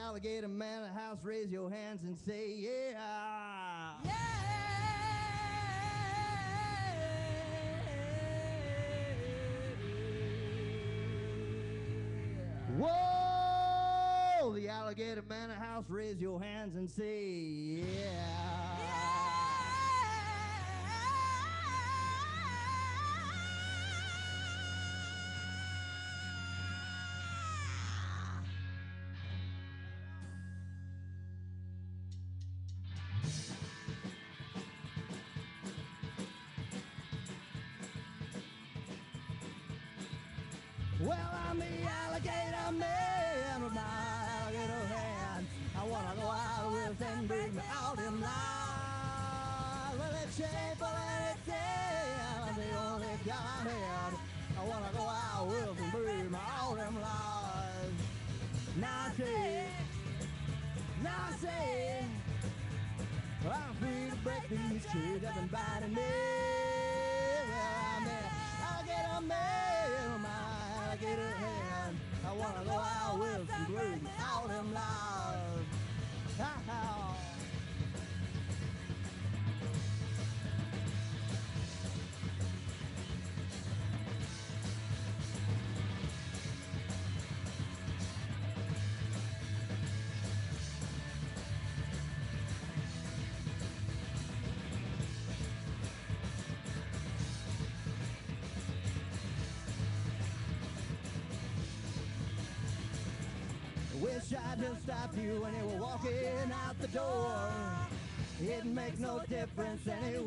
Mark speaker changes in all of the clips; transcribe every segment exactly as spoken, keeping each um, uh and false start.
Speaker 1: alligator man in the house, raise your hands and say, yeah.
Speaker 2: Yeah.
Speaker 1: Whoa! The alligator man in the house, raise your hands and say, yeah.
Speaker 2: Yeah.
Speaker 1: Well, I'm the alligator man with my alligator hand. I wanna go out with and bring me out in line. Well, it's shameful and it's sad. I'm the only guy I had. I wanna go out with and bring me out in line. Now I say, now I say, I'm free to break these chains that been binding me. Well, I'm the alligator man with my alligator hand. I wanna go out with and bring me out in love. Ha-ha. Wish I just stopped you when you were walking out the door. It makes no difference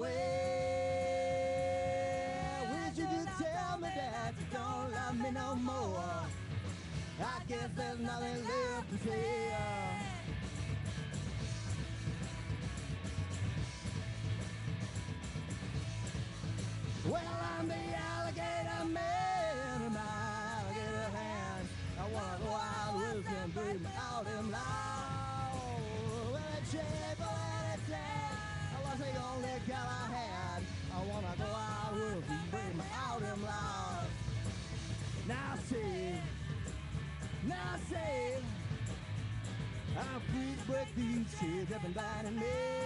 Speaker 1: anyway. Wish you could tell me that you don't love me no more. I guess there's nothing left to say. Well, I'm the alligator man in my alligator hand. I wanna go out with and bring me out in loud. Well, it's shameful and it's sad. I was the only girl I had. I wanna go out with and bring me out in loud. Now see, now see, I'm free to break these chains that been binding me.